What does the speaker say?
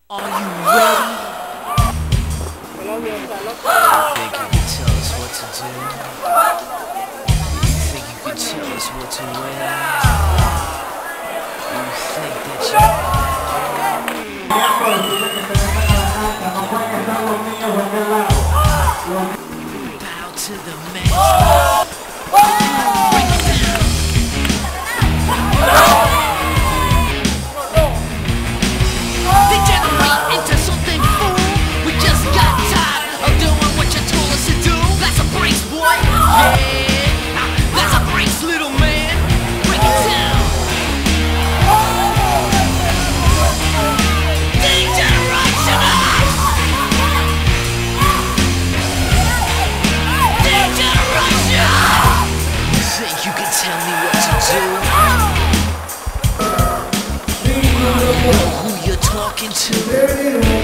Are you ready? You think you can tell us what to do? You think you can tell us what to wear? You think that you bow to the man. You can tell me what to do. You know who you're talking to.